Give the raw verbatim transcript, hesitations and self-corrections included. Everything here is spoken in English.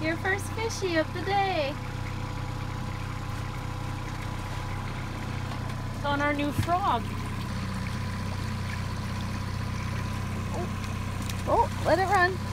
Your first fishy of the day. It's on our new frog. Oh, oh, let it run.